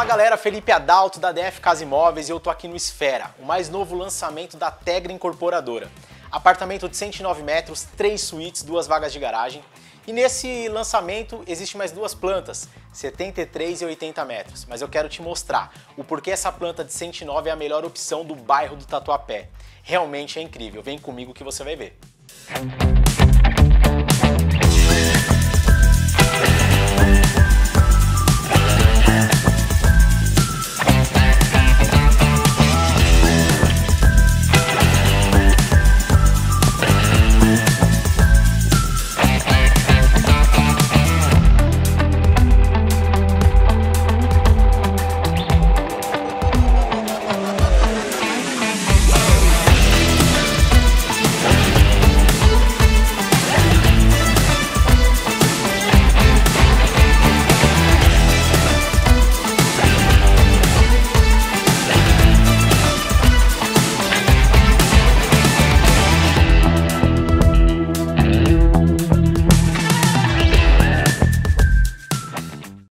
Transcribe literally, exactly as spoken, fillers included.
galera, Felipe Adalto da D F Casa Imóveis e eu tô aqui no Esfera, o mais novo lançamento da Tegra Incorporadora. Apartamento de cento e nove metros, três suítes, duas vagas de garagem. E nesse lançamento existe mais duas plantas, setenta e três e oitenta metros. Mas eu quero te mostrar o porquê essa planta de cento e nove é a melhor opção do bairro do Tatuapé. Realmente é incrível, vem comigo que você vai ver.